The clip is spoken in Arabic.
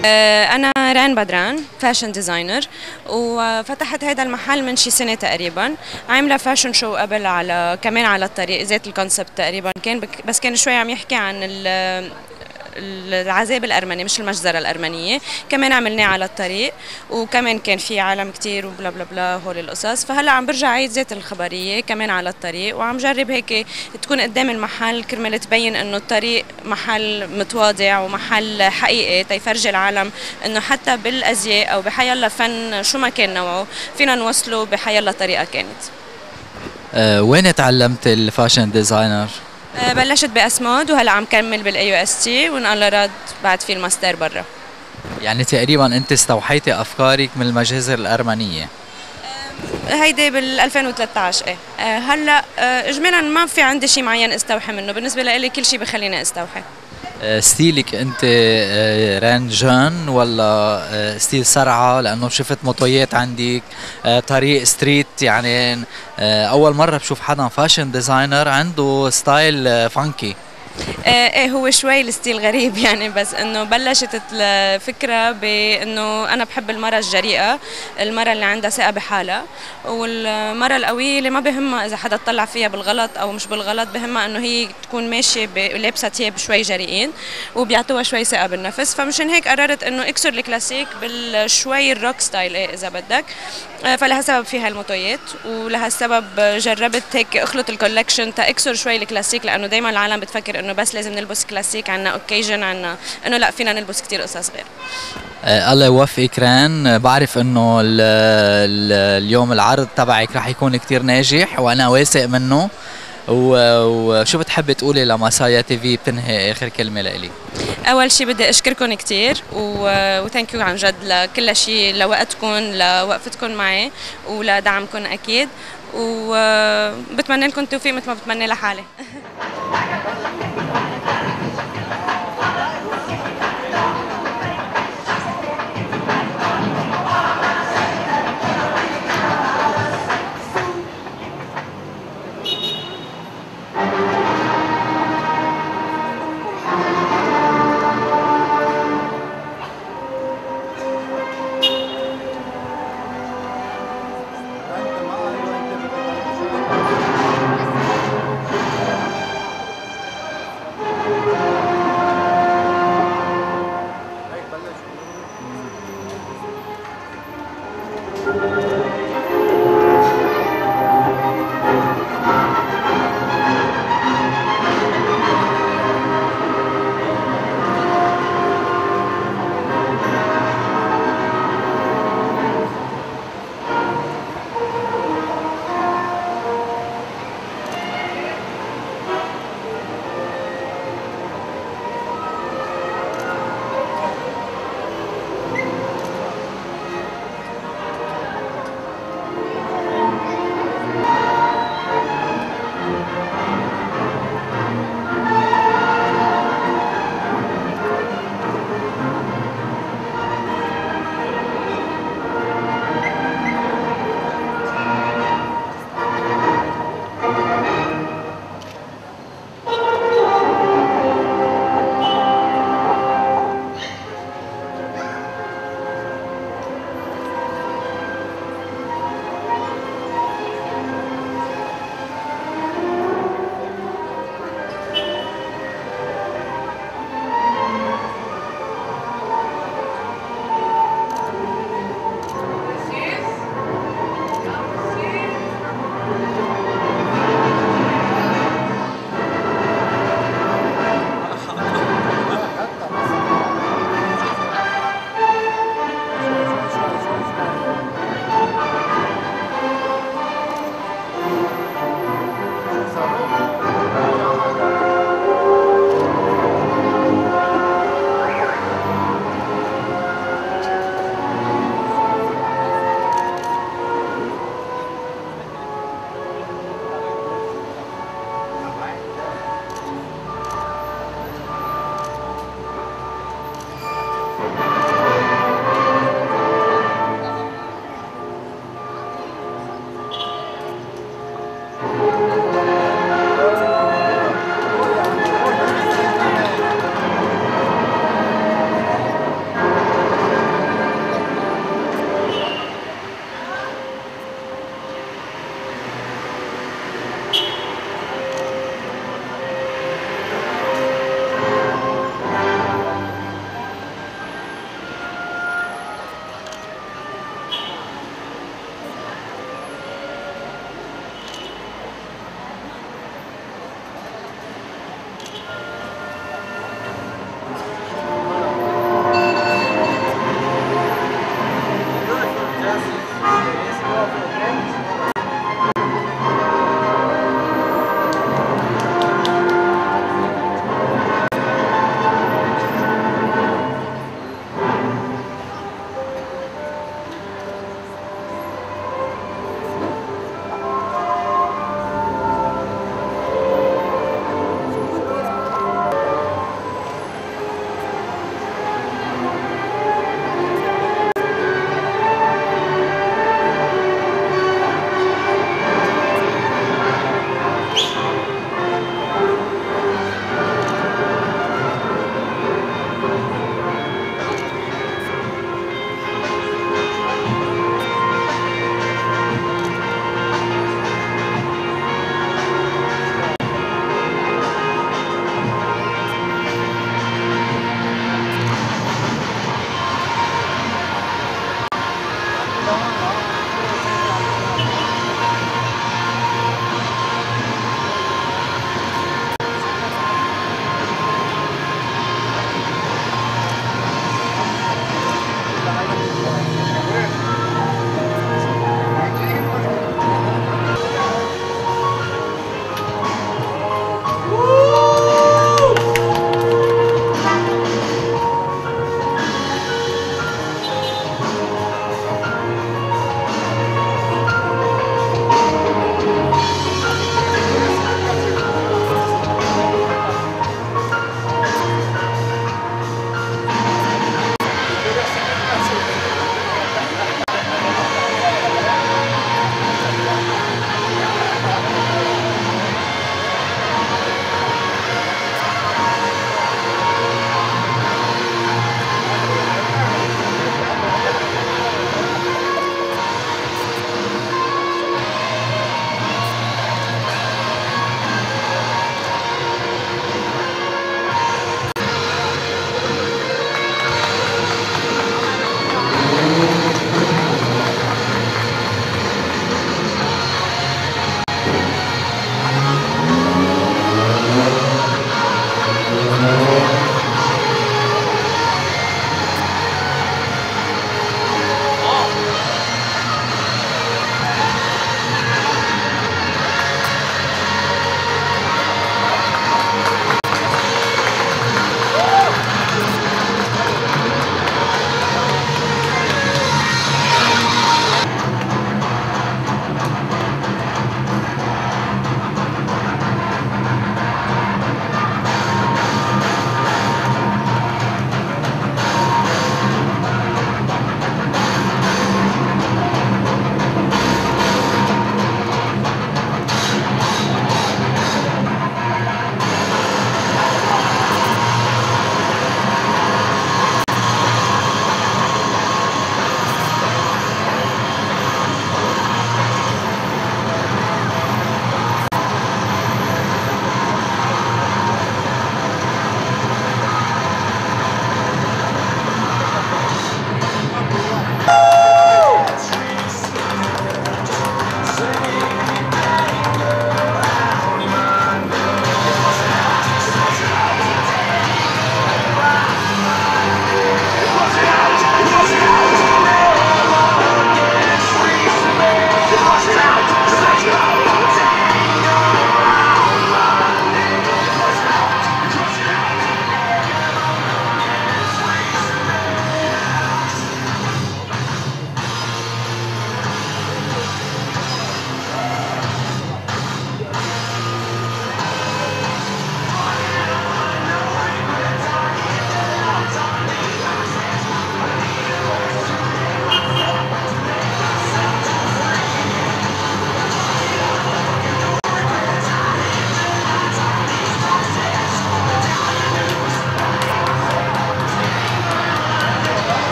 أنا رين بدران فاشن ديزاينر، وفتحت هذا المحل من شي سنة تقريبا. عاملة فاشن شو قبل على كمان على الطريق ذات الكونسبت تقريبا، كان بس كان شوي عم يحكي عن العذاب الأرمني مش المجزرة الأرمنية. كمان عملناه على الطريق، وكمان كان في عالم كتير وبلا بلا بلا هول القصص. فهلا عم برجع عيد ذات الخبرية كمان على الطريق، وعم جرب هيك تكون قدام المحل كرمال تبين انه الطريق محل متواضع ومحل حقيقي، تيفرجي العالم انه حتى بالازياء او بحيالله فن شو ما كان نوعه فينا نوصله بحيالله طريقة كانت. وين تعلمت الفاشن ديزاينر؟ بلشت بأسمود، وهلا عم كمل بالاي يو اس تي، وان الله راد بعد في الماستر برا. يعني تقريبا انت استوحيتي افكارك من المجازر الارمنيه. هيدي بال 2013. ايه هلا اجمالا ما في عندي شيء معين استوحي منه، بالنسبه لي كل شيء بخليني استوحي. ستيلك انت ران جان ولا ستيل سرعه؟ لانه شفت موتويات عندك، طريق ستريت، يعني اول مره بشوف حدا فاشن ديزاينر عنده ستايل فانكي. ايه هو شوي الستيل غريب يعني، بس انه بلشت الفكره بانه انا بحب المراه الجريئه، المراه اللي عندها ثقه بحالها، والمراه القويه اللي ما بهمها اذا حدا طلع فيها بالغلط او مش بالغلط، بهمها انه هي تكون ماشيه لابسه ثياب شوي جريئين وبيعطوها شوي ثقه بالنفس. فمشان هيك قررت انه اكسر الكلاسيك بالشوي الروك ستايل، ايه اذا بدك. فلهالسبب في هالموتويات، ولهالسبب جربت هيك اخلط الكولكشن تا اكسر شوي الكلاسيك، لانه دائما العالم بتفكر انه بس لازم نلبس كلاسيك، عنا اوكيجن، عنا انه لا، فينا نلبس كثير قصص غير. الله يوفقك ران. بعرف انه اليوم العرض تبعك رح يكون كتير ناجح وانا واثق منه. وشو بتحبي تقولي لمسايا تي في بتنهي اخر كلمه لإلي؟ اول شيء بدي اشكركم كثير وثانك يو عن جد لكل شيء، لوقتكم، لوقفتكم معي، ولدعمكم اكيد، وبتمنى لكم التوفيق مثل ما بتمنى لحالي.